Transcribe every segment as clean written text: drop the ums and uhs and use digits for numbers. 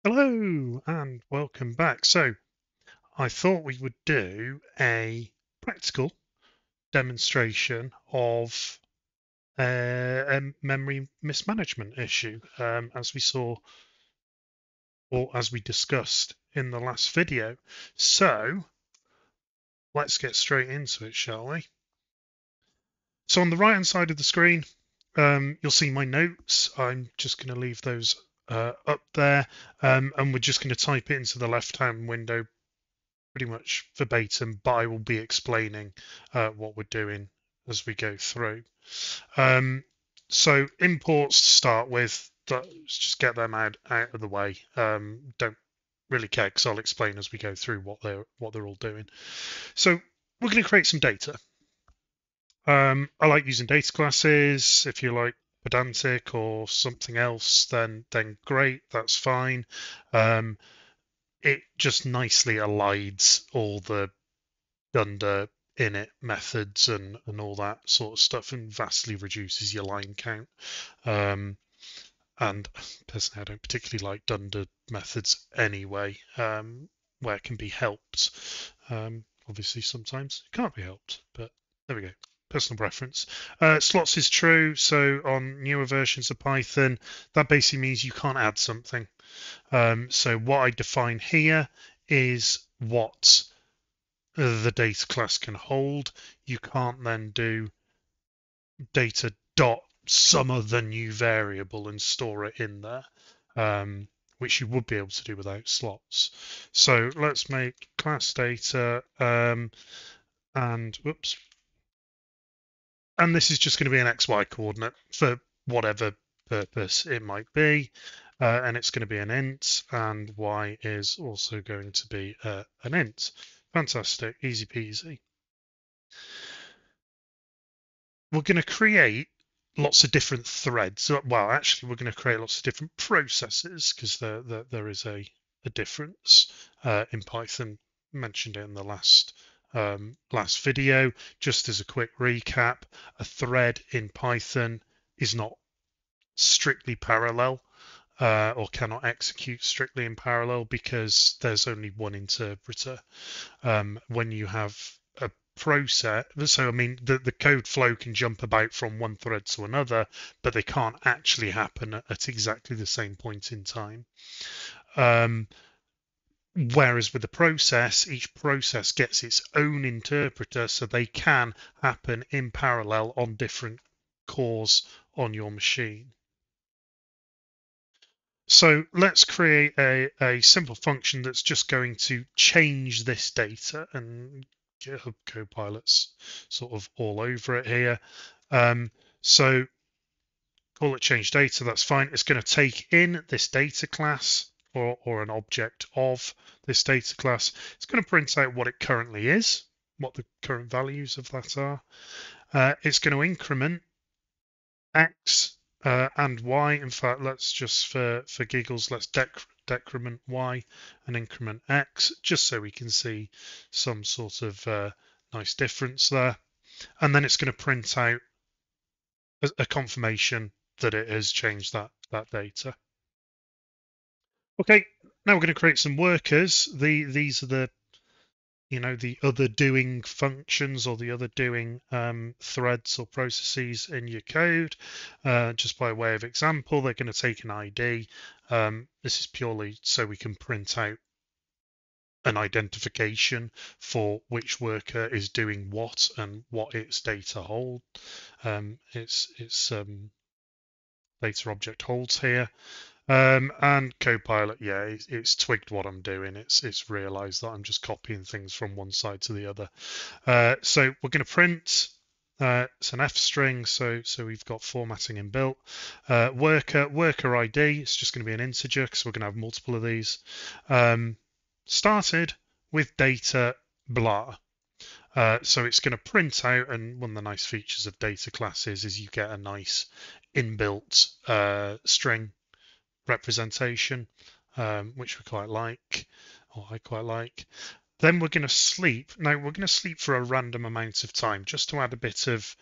Hello and welcome back. So I thought we would do a practical demonstration of a memory mismanagement issue, as we saw or as we discussed in the last video. So let's get straight into it, shall we? So on the right hand side of the screen, you'll see my notes. I'm just going to leave those up there, and we're just going to type it into the left hand window pretty much verbatim, but I will be explaining what we're doing as we go through. So imports to start with, let's just get them out of the way. Don't really care because I'll explain as we go through what they're all doing. So we're going to create some data. I like using data classes. If you like pedantic or something else, then great, that's fine. It just nicely elides all the dunder init methods and all that sort of stuff and vastly reduces your line count. And personally, I don't particularly like dunder methods anyway, where it can be helped. Obviously, sometimes it can't be helped, but there we go. Personal preference. Slots is true. So on newer versions of Python, that basically means you can't add something. So what I define here is what the data class can hold. You can't then do data dot some other new variable and store it in there, which you would be able to do without slots. So let's make class data, and whoops, and this is just going to be an XY coordinate for whatever purpose it might be. And it's going to be an int, and y is also going to be an int. Fantastic, easy peasy. We're going to create lots of different threads. Well, actually, we're going to create lots of different processes because there is a difference in Python. Mentioned it in the last video. Just as a quick recap, a thread in Python is not strictly parallel. Or cannot execute strictly in parallel because there's only one interpreter. When you have a process, so I mean, the code flow can jump about from one thread to another, but they can't actually happen at exactly the same point in time. Whereas with the process, each process gets its own interpreter, so they can happen in parallel on different cores on your machine. So let's create a simple function that's just going to change this data, and GitHub Copilot's sort of all over it here. So call it change data, that's fine. It's going to take in this data class or an object of this data class. It's going to print out what it currently is, what the current values of that are. It's going to increment x and y. In fact, let's just for giggles, let's decrement y and increment x, just so we can see some sort of nice difference there. And then it's going to print out a confirmation that it has changed that data. Okay, now we're going to create some workers. These are the the other doing functions or the other doing threads or processes in your code. Just by way of example, they're going to take an ID. This is purely so we can print out an identification for which worker is doing what and what its data hold. Its data object holds here. And Copilot, yeah, it's twigged what I'm doing. It's realized that I'm just copying things from one side to the other. So we're going to print. It's an F string, so we've got formatting inbuilt. Worker ID. It's just going to be an integer because we're going to have multiple of these. Started with data blah. So it's going to print out, and one of the nice features of data classes is you get a nice inbuilt string representation, which we quite like, or I quite like. Then we're going to sleep. Now we're going to sleep for a random amount of time just to add a bit of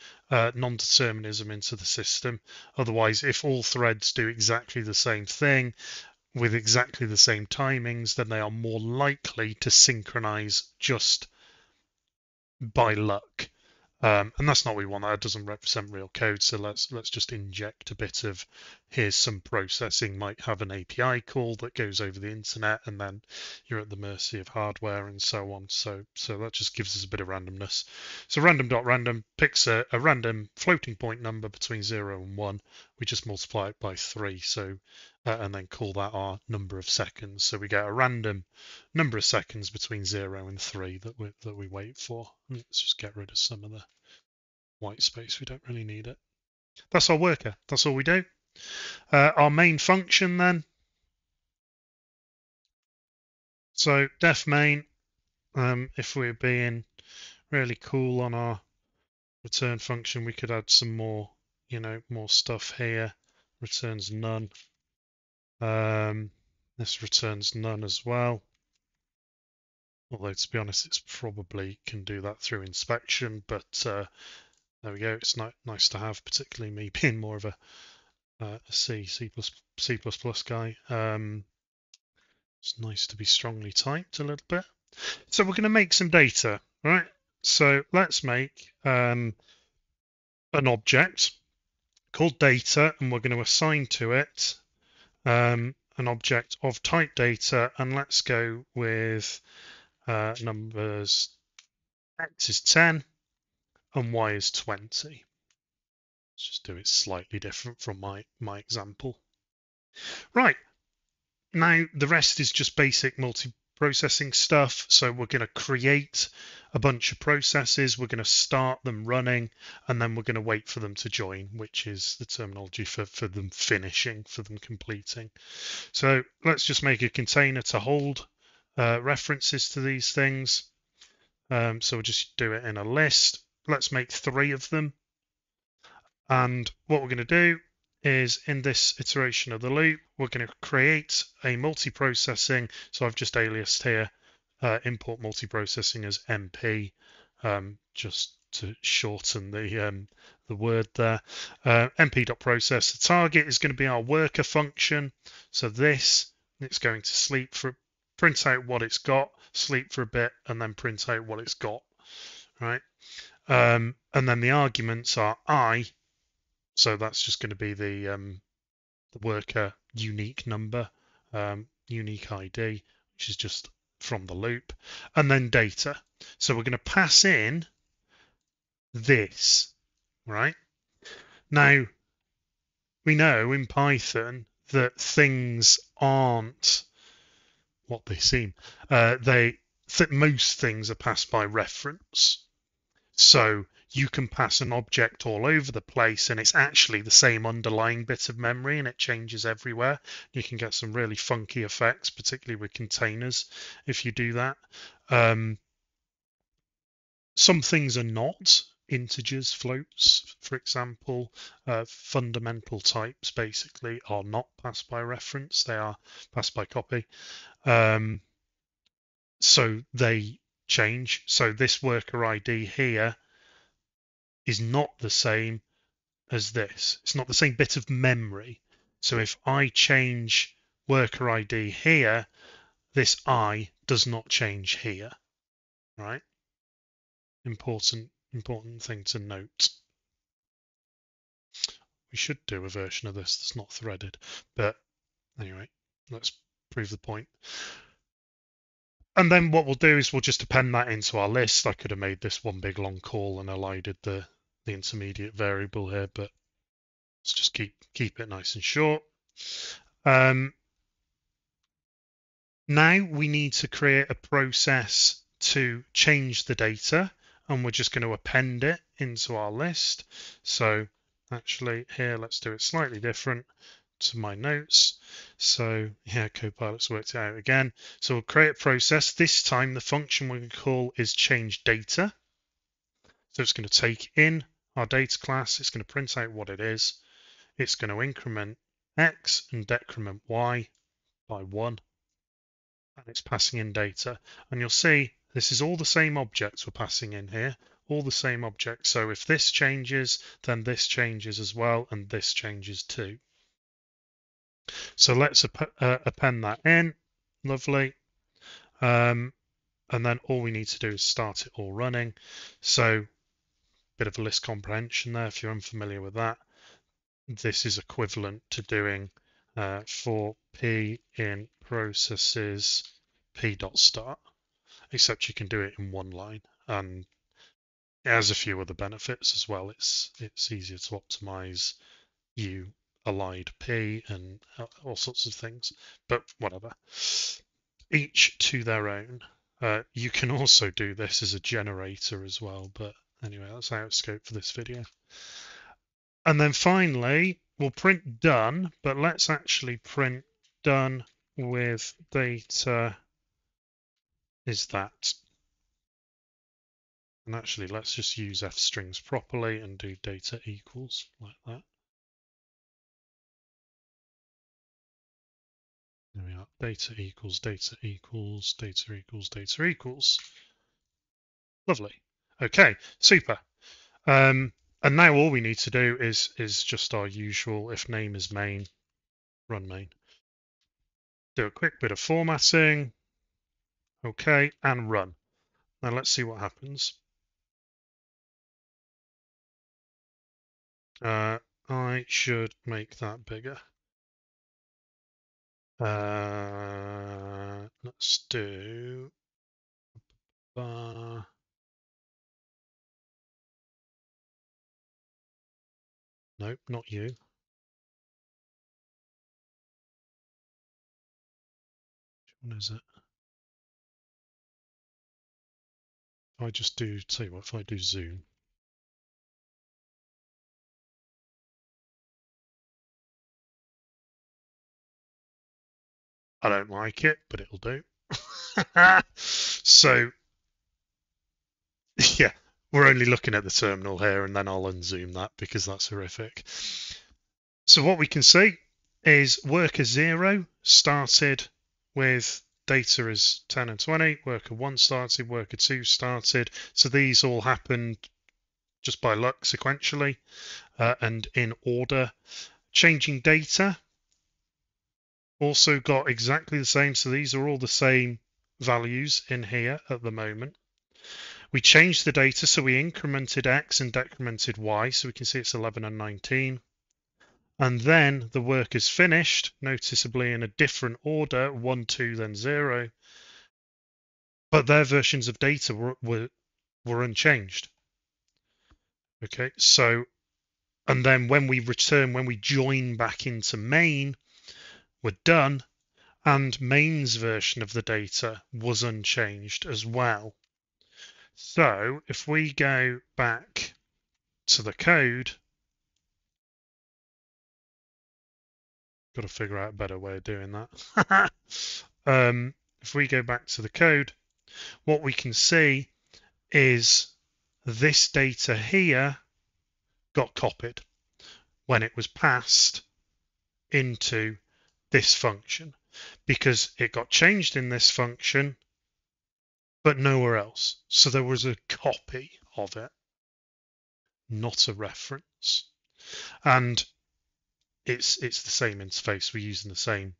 non-determinism into the system. Otherwise, if all threads do exactly the same thing, with exactly the same timings, then they are more likely to synchronize just by luck. And that's not what we want. That doesn't represent real code. So let's just inject a bit of, here's some processing, might have an API call that goes over the internet, and then you're at the mercy of hardware and so on. So that just gives us a bit of randomness. So random.random picks a random floating point number between 0 and 1. We just multiply it by 3. So and then call that our number of seconds. So we get a random number of seconds between 0 and 3 that we wait for. Let's just get rid of some of the white space. We don't really need it. That's our worker. That's all we do. Our main function then. So def main, if we're being really cool on our return function, we could add some more, more stuff here. Returns none. This returns none as well. Although, to be honest, it's probably can do that through inspection, but there we go. It's nice to have, particularly me being more of a C++ guy. It's nice to be strongly typed a little bit. So we're going to make some data, right? So let's make an object called data, and we're going to assign to it an object of type data, and let's go with numbers x is 10 and y is 20. Let's just do it slightly different from my example. Right, now the rest is just basic multi-processing stuff. So we're going to create a bunch of processes, we're going to start them running, and then we're going to wait for them to join, which is the terminology for them finishing, for them completing. So let's just make a container to hold references to these things. So we'll just do it in a list. Let's make 3 of them. And what we're going to do is in this iteration of the loop, we're going to create a multiprocessing. So I've just aliased here, import multiprocessing as MP, just to shorten the word there. MP.process. The target is going to be our worker function. So this, it's going to sleep for, print out what it's got, sleep for a bit, and then print out what it's got, right? And then the arguments are I, so that's just going to be the worker unique number, unique ID, which is just from the loop, and then data. So we're going to pass in this, right? Now, we know in Python that things aren't what they seem. Most things are passed by reference. So you can pass an object all over the place and it's actually the same underlying bit of memory and it changes everywhere. You can get some really funky effects, particularly with containers, if you do that. Some things are not. Integers, floats, for example, fundamental types basically are not passed by reference. They are passed by copy. So they change. So this worker ID here is not the same as this. It's not the same bit of memory. So if I change worker ID here, this I does not change here, right? Important thing to note. We should do a version of this that's not threaded, but anyway, let's prove the point. And then what we'll do is we'll just append that into our list. I could have made this one big long call and elided the intermediate variable here, but let's just keep it nice and short. Now we need to create a process to change the data, and we're just going to append it into our list. So actually here, let's do it slightly different to my notes. So yeah, Copilot's worked it out again. So we'll create a process. This time the function we're going to call is change data. So it's going to take in our data class. It's going to print out what it is. It's going to increment X and decrement Y by 1. And it's passing in data. And you'll see this is all the same objects we're passing in here, all the same objects. So if this changes, then this changes as well, and this changes too. So let's append that in. Lovely. And then all we need to do is start it all running. So bit of a list comprehension there if you're unfamiliar with that. This is equivalent to doing for p in processes p.start, except you can do it in one line, and it has a few other benefits as well. It's easier to optimize u allied p and all sorts of things, but whatever. Each to their own. You can also do this as a generator as well, but anyway, that's out of scope for this video. And then finally, we'll print done, but let's actually print done with data is that. And actually, let's just use f strings properly and do data equals like that. There we are. Data equals, data equals, data equals, data equals. Lovely. Okay, super. And now all we need to do is just our usual, if name is main, run main. Do a quick bit of formatting. Okay, and run. Now let's see what happens. I should make that bigger. Let's do. Nope, not you. Which one is it? If I just do, tell you what, if I do zoom. I don't like it, but it'll do. So, yeah, we're only looking at the terminal here, and then I'll unzoom that because that's horrific. So what we can see is worker 0 started with data as 10 and 20, worker 1 started, worker 2 started. So these all happened just by luck sequentially and in order. Changing data also got exactly the same. So these are all the same values in here at the moment. We changed the data, so we incremented X and decremented Y, so we can see it's 11 and 19. And then the work is finished, noticeably in a different order, 1, 2, then 0. But their versions of data were unchanged. Okay, so, and then when we return, when we join back into main, we're done, and main's version of the data was unchanged as well. So if we go back to the code, got to figure out a better way of doing that. If we go back to the code, what we can see is this data here got copied when it was passed into this function because it got changed in this function but nowhere else. So there was a copy of it, not a reference. And it's the same interface. We're using the same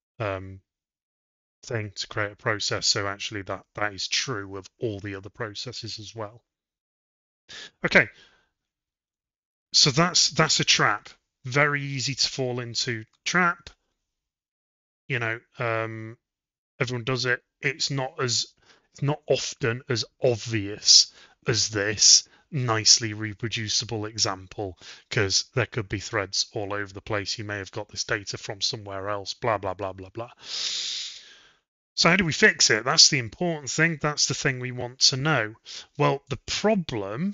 thing to create a process. So actually that is true of all the other processes as well. Okay, so that's a trap. Very easy to fall into trap. You know, everyone does it. It's not often as obvious as this nicely reproducible example, because there could be threads all over the place. You may have got this data from somewhere else, blah, blah, blah, blah, blah. So how do we fix it? That's the important thing. That's the thing we want to know. Well, the problem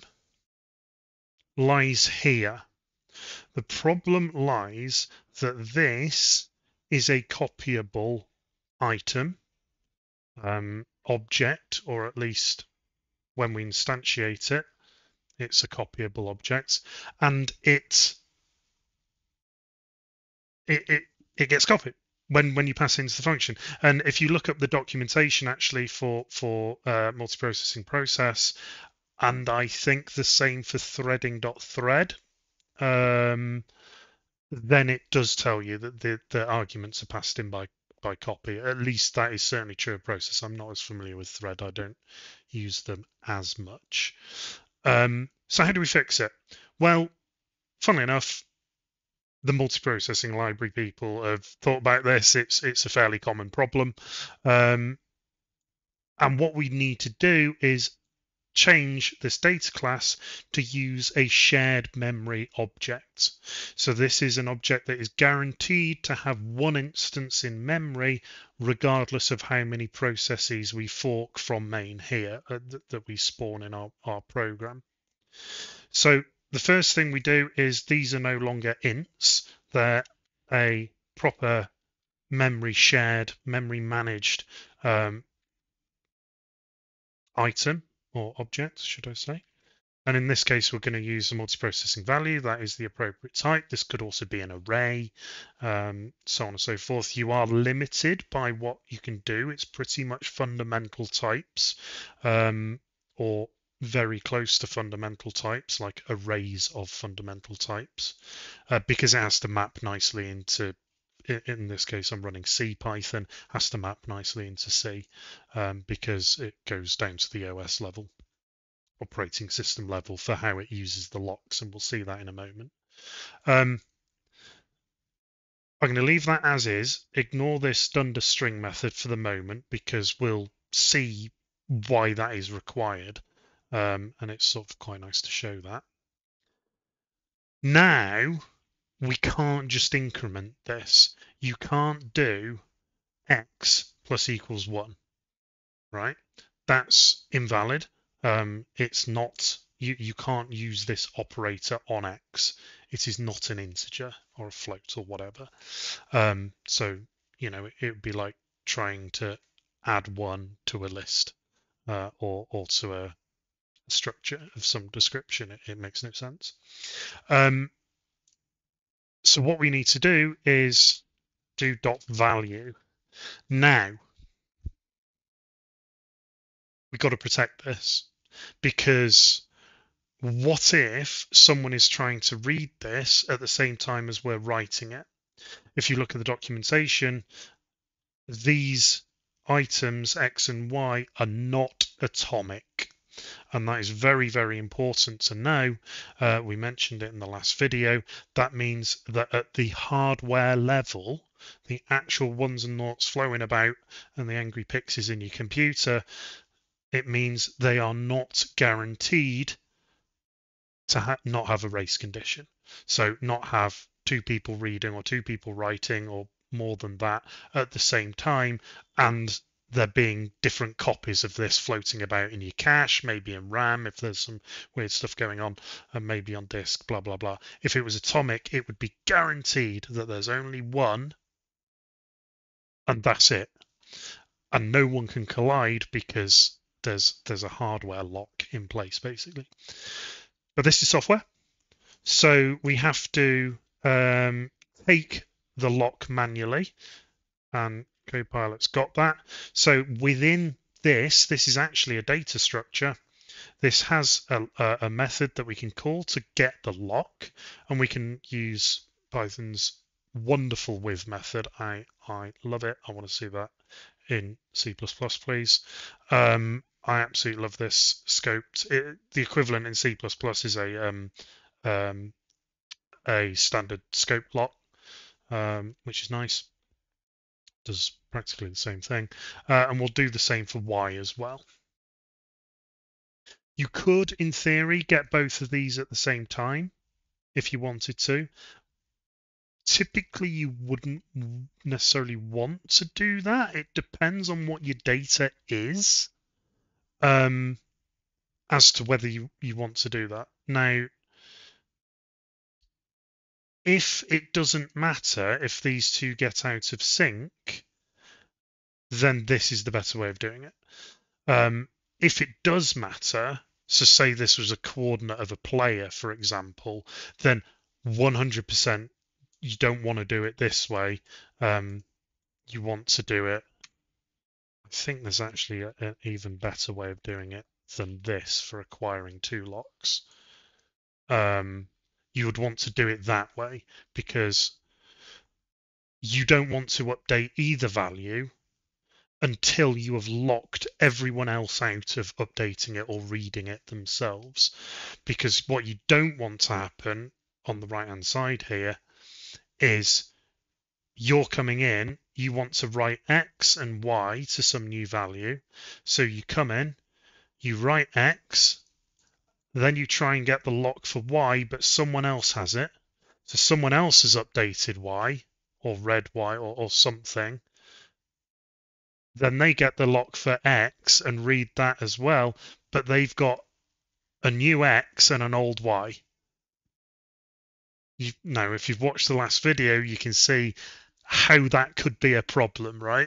lies here. The problem lies that this is a copyable item, object, or at least when we instantiate it, it's a copyable object, and it gets copied when you pass it into the function. And if you look up the documentation actually for multiprocessing process, and I think the same for threading.thread, then it does tell you that the arguments are passed in by copy. At least that is certainly true of Process. I'm not as familiar with Thread. I don't use them as much. So how do we fix it? Well, funnily enough, the multiprocessing library people have thought about this. It's a fairly common problem. And what we need to do is change this data class to use a shared memory object. So this is an object that is guaranteed to have one instance in memory, regardless of how many processes we fork from main here that we spawn in our program. So the first thing we do is these are no longer ints, they're a proper memory shared, memory managed item or object, should I say. And in this case, we're going to use the multiprocessing value. That is the appropriate type. This could also be an array, so on and so forth. You are limited by what you can do. It's pretty much fundamental types, or very close to fundamental types, like arrays of fundamental types, because it has to map nicely into, in this case, I'm running C Python, has to map nicely into C, because it goes down to the OS level, operating system level, for how it uses the locks, and we'll see that in a moment. I'm going to leave that as is, ignore this dunder string method for the moment, because we'll see why that is required, and it's sort of quite nice to show that. Now, we can't just increment this. You can't do x plus equals 1, right? That's invalid. It's not, you can't use this operator on x. It is not an integer or a float or whatever. So, you know, it would be like trying to add 1 to a list, or to a structure of some description. It makes no sense. So what we need to do is do dot value. Now, we've got to protect this, because what if someone is trying to read this at the same time as we're writing it? If you look at the documentation, these items X and Y are not atomic. And that is very, very important to know. We mentioned it in the last video. That means that at the hardware level, the actual ones and noughts flowing about and the angry pixies in your computer, it means they are not guaranteed to not have a race condition. So not have two people reading or two people writing or more than that at the same time, and there being different copies of this floating about in your cache, maybe in RAM if there's some weird stuff going on, and maybe on disk, blah, blah, blah. If it was atomic, it would be guaranteed that there's only one, and that's it. And no one can collide because there's a hardware lock in place, basically. But this is software. So we have to take the lock manually, and Copilot's got that. So within this is actually a data structure. This has a method that we can call to get the lock, and we can use Python's wonderful with method. I love it. I want to see that in C++, please. I absolutely love this scoped. The equivalent in C++ is a standard scope lock, which is nice. Does practically the same thing, and we'll do the same for Y as well. You could, in theory, get both of these at the same time if you wanted to. Typically, you wouldn't necessarily want to do that. It depends on what your data is, as to whether you want to do that. Now, if it doesn't matter, if these two get out of sync, then this is the better way of doing it. If it does matter, so say this was a coordinate of a player, for example, then 100% you don't want to do it this way. You want to do it, I think there's actually an even better way of doing it than this for acquiring two locks. you would want to do it that way, because you don't want to update either value until you have locked everyone else out of updating it or reading it themselves. Because what you don't want to happen on the right hand side here is you're coming in, you want to write X and Y to some new value. So you come in, you write X, then you try and get the lock for Y, but someone else has it. So someone else has updated Y or read Y or something. Then they get the lock for X and read that as well, but they've got a new X and an old Y. If you've watched the last video, you can see how that could be a problem, right?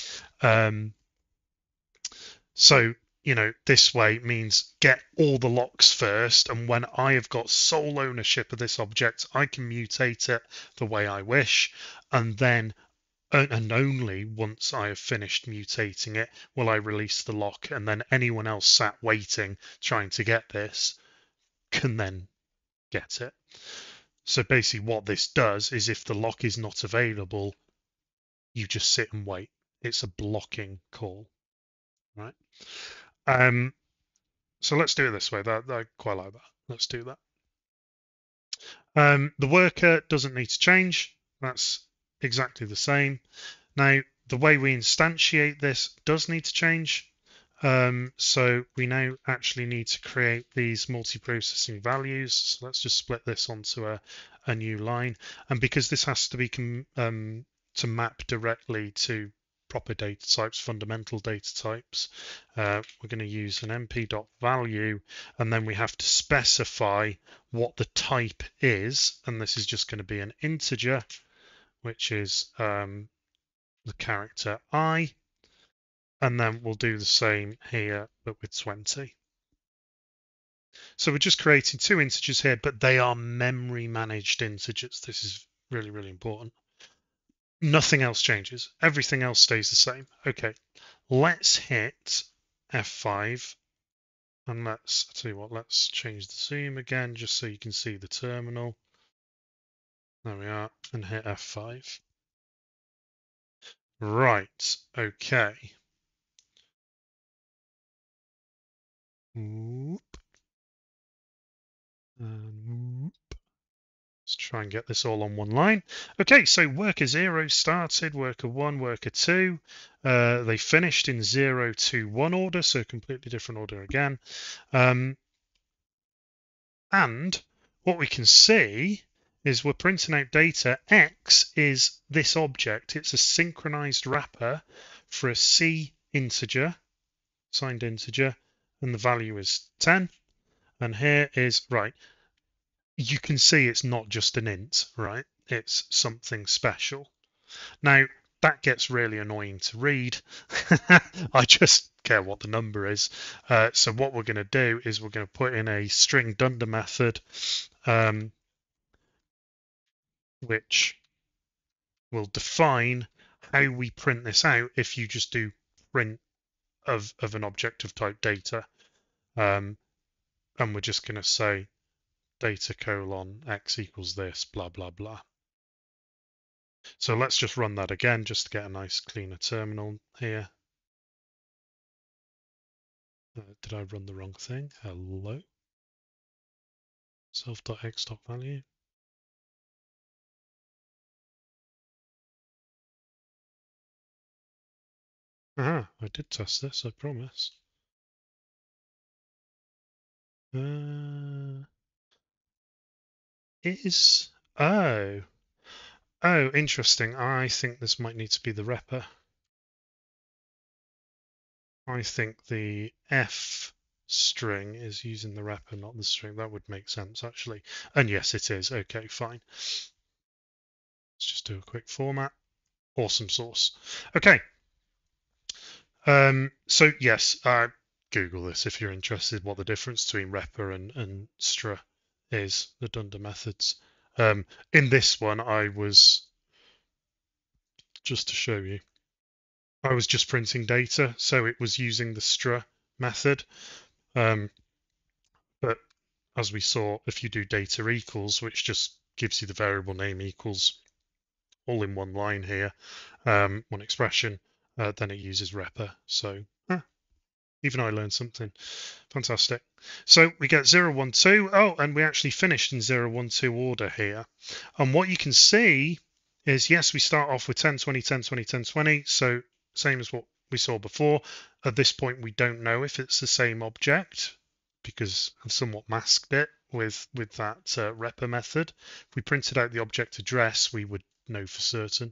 So, this way means get all the locks first, and when I have got sole ownership of this object, I can mutate it the way I wish, and then and only once I have finished mutating it will I release the lock, and then anyone else sat waiting trying to get this can then get it. So basically what this does is if the lock is not available, you just sit and wait. It's a blocking call, right? So let's do it this way. I quite like that. Let's do that. The worker doesn't need to change. That's exactly the same. Now, the way we instantiate this does need to change. So we now actually need to create these multi-processing values. So let's just split this onto a new line. And because this has to be to map directly to proper data types, fundamental data types, we're going to use an mp.value, and then we have to specify what the type is. And this is just going to be an integer, which is the character I. And then we'll do the same here, but with 20. So we're just creating two integers here, but they are memory managed integers. This is really, really important. Nothing else changes. Everything else stays the same. Okay, let's hit F5 and I'll tell you what, let's change the zoom again just so you can see the terminal. There we are, and hit F5. Right, okay. Whoop. And whoop. Let's try and get this all on one line. Okay, so worker 0 started, worker 1, worker 2. They finished in 0 to 1 order, so completely different order again. And what we can see is we're printing out data. X is this object. It's a synchronized wrapper for a C integer, signed integer, and the value is 10. And here is, right, you can see it's not just an int, right? It's something special. Now, that gets really annoying to read. I just care what the number is. So what we're going to do is we're going to put in a string dunder method, which will define how we print this out if you just do print of an object of type data. And we're just going to say data colon x equals this, blah, blah, blah. So let's just run that again just to get a nice cleaner terminal here. Did I run the wrong thing? Hello? Self.x.value. I did test this, I promise. Oh, interesting. I think this might need to be the repr. I think the F string is using the repr, not the string. That would make sense, actually. And yes, it is. Okay, fine. Let's just do a quick format. Awesome source. Okay. So yes, Google this if you're interested what the difference between repr and str is, the dunder methods. In this one, I was, just to show you, I was just printing data, so it was using the str method. But as we saw, if you do data equals, which just gives you the variable name equals all in one line here, one expression, then it uses repr. So even I learned something. Fantastic. So we get 0, 1, 2. Oh, and we actually finished in 0, 1, 2 order here. And what you can see is, yes, we start off with 10, 20, 10, 20, 10, 20. So same as what we saw before. At this point, we don't know if it's the same object because I've somewhat masked it with that repr method. If we printed out the object address, we would know for certain.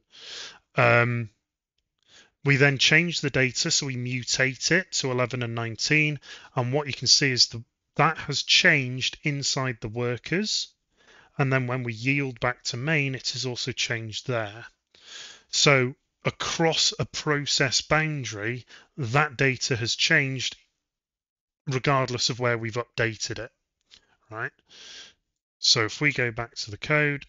We then change the data, so we mutate it to 11 and 19. And what you can see is that has changed inside the workers. And then when we yield back to main, it has also changed there. So across a process boundary, that data has changed regardless of where we've updated it, right? So if we go back to the code,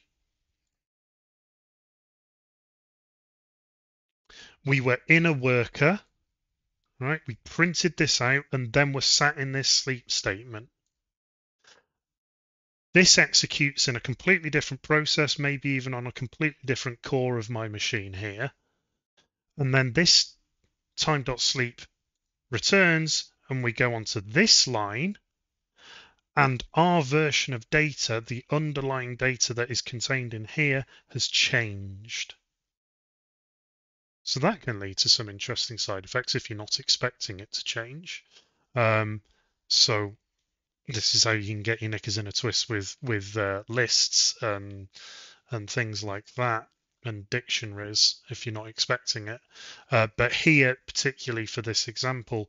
we were in a worker, right? We printed this out and then we're sat in this sleep statement. This executes in a completely different process, maybe even on a completely different core of my machine here. And then this time.sleep returns and we go onto this line and our version of data, the underlying data that is contained in here, has changed. So that can lead to some interesting side effects if you're not expecting it to change. So this is how you can get your knickers in a twist with lists and things like that, and dictionaries if you're not expecting it. But here, particularly for this example,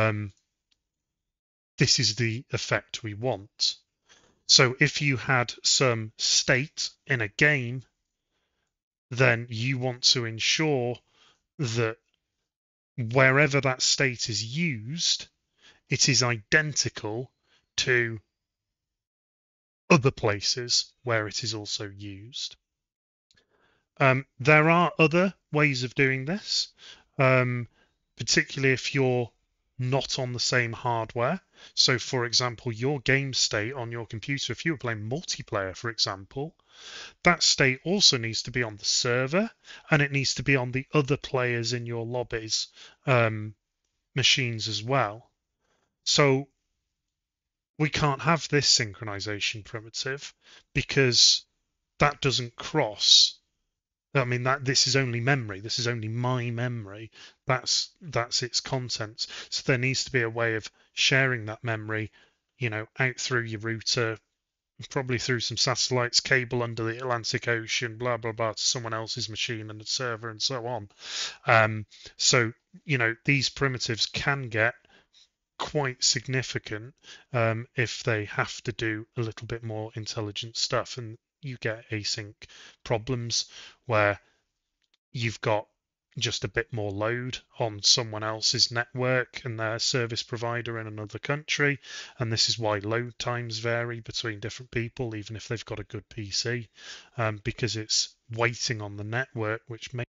this is the effect we want. So if you had some state in a game, then you want to ensure that wherever that state is used, it is identical to other places where it is also used. There are other ways of doing this, particularly if you're not on the same hardware. So, for example, your game state on your computer, if you were playing multiplayer, for example, that state also needs to be on the server and it needs to be on the other players in your lobby's machines as well. So we can't have this synchronization primitive because that doesn't cross. I mean, that this is only memory. This is only my memory. That's its contents. So there needs to be a way of sharing that memory, out through your router, probably through some satellites, cable under the Atlantic Ocean, blah blah blah, to someone else's machine and a server and so on. So these primitives can get quite significant if they have to do a little bit more intelligent stuff, and you get async problems where you've got just a bit more load on someone else's network and their service provider in another country, and this is why load times vary between different people, even if they've got a good PC, because it's waiting on the network, which may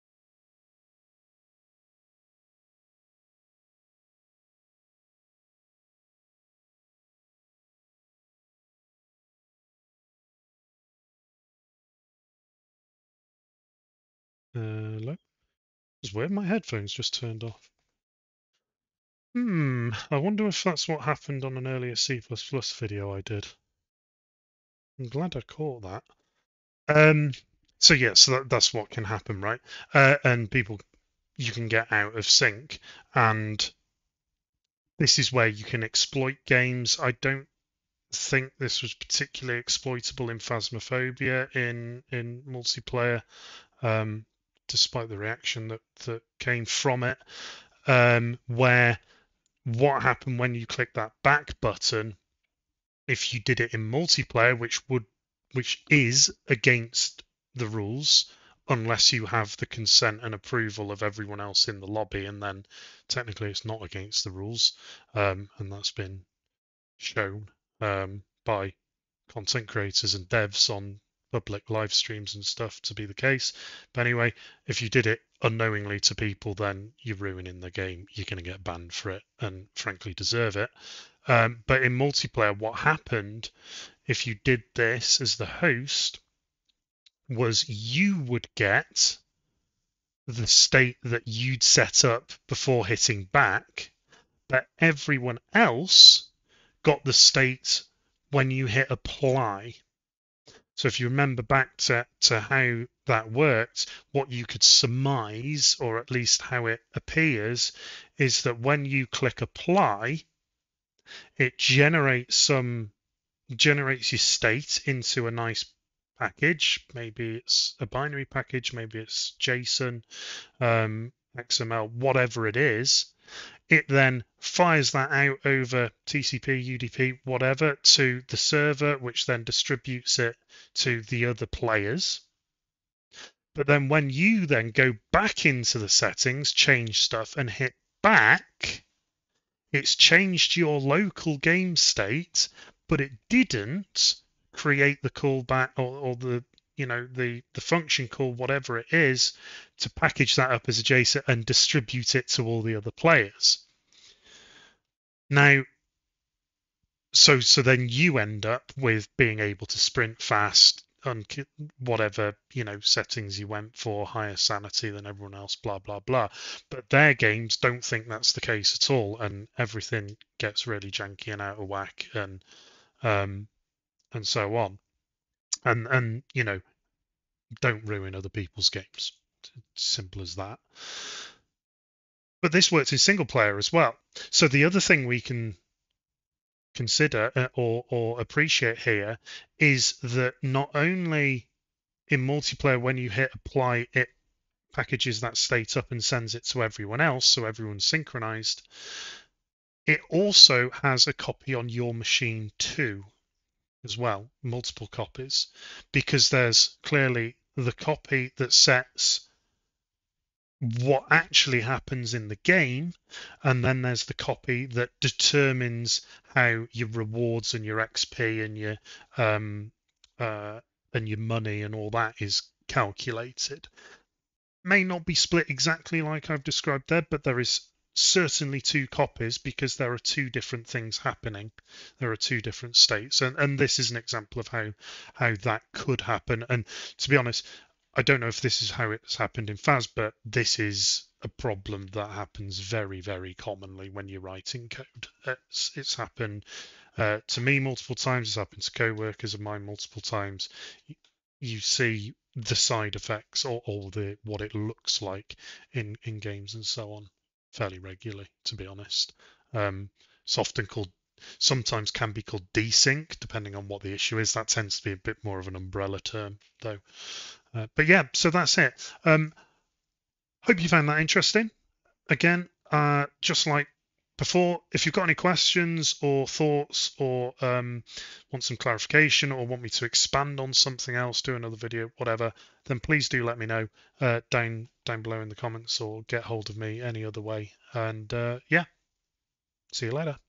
hello? It's weird, my headphones just turned off. I wonder if that's what happened on an earlier C++ video I did. I'm glad I caught that. So yeah, so that's what can happen, right? And you can get out of sync, and this is where you can exploit games. I don't think this was particularly exploitable in Phasmophobia in multiplayer, despite the reaction that came from it, where what happened when you click that back button, if you did it in multiplayer, which is against the rules unless you have the consent and approval of everyone else in the lobby, and then technically it's not against the rules, and that's been shown by content creators and devs on public live streams and stuff to be the case. But anyway, if you did it unknowingly to people, then you're ruining the game. You're going to get banned for it, and frankly deserve it. But in multiplayer, what happened if you did this as the host was you would get the state that you'd set up before hitting back, but everyone else got the state when you hit apply. So if you remember back to how that worked, what you could surmise, or at least how it appears, is that when you click apply, it generates your state into a nice package. Maybe it's a binary package, maybe it's JSON, XML, whatever it is. It then fires that out over TCP, UDP, whatever, to the server, which then distributes it to the other players. But then when you then go back into the settings, change stuff, and hit back, it's changed your local game state, but it didn't create the callback or the the function call, whatever it is, to package that up as a JSON and distribute it to all the other players. Now, so then you end up with being able to sprint fast on whatever settings you went for, higher sanity than everyone else, blah blah blah. But their games don't think that's the case at all, and everything gets really janky and out of whack, and so on. And don't ruin other people's games. Simple as that. But this works in single player as well. So the other thing we can consider or appreciate here is that not only in multiplayer, when you hit apply, it packages that state up and sends it to everyone else, so everyone's synchronized. It also has a copy on your machine too, as well, multiple copies, because there's clearly the copy that sets what actually happens in the game, and then there's the copy that determines how your rewards and your XP and your money and all that is calculated. May not be split exactly like I've described there, but there is certainly two copies because there are two different things happening. There are two different states, and this is an example of how that could happen. And to be honest, I don't know if this is how it's happened in FAS, but this is a problem that happens very, very commonly when you're writing code. It's happened to me multiple times. It's happened to co-workers of mine multiple times. You see the side effects or what it looks like in games and so on fairly regularly, to be honest. It's often sometimes can be called desync, depending on what the issue is. That tends to be a bit more of an umbrella term, though. But yeah, so that's it. Hope you found that interesting. Again, just like before, if you've got any questions or thoughts or want some clarification or want me to expand on something else, do another video, whatever, then please do let me know down below in the comments or get hold of me any other way. And yeah, see you later.